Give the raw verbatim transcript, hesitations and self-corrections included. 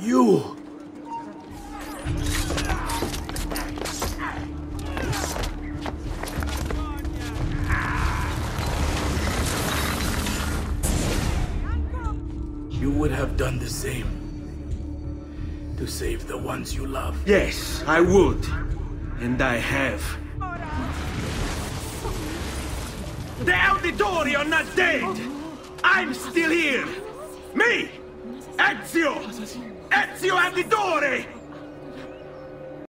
You! You would have done the same. To save the ones you love. Yes, I would. And I have. The Auditori are not dead! I'm still here! Me! Ezio! Ezio Auditore!